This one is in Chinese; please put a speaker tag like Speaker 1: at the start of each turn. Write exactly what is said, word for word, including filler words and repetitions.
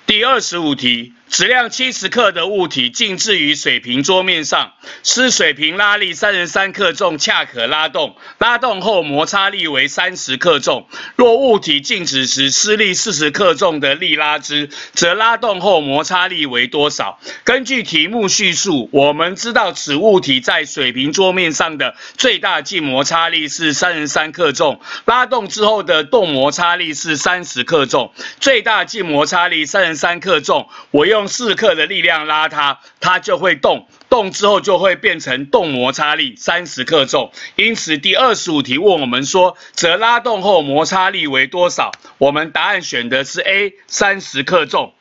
Speaker 1: 第二十五题，质量七十克的物体静置于水平桌面上，施水平拉力三十三克重，恰可拉动。拉动后摩擦力为三十克重。若物体静止时施力四十克重的力拉之，则拉动后摩擦力为多少？根据题目叙述，我们知道此物体在水平桌面上的最大静摩擦力是三十三克重，拉动之后的动摩擦力是三十克重。最大静摩擦力三十三克重，我用四克的力量拉它，它就会动。动之后就会变成动摩擦力三十克重，因此第二十五题问我们说，则拉动后摩擦力为多少？我们答案选的是 A， 三十克重。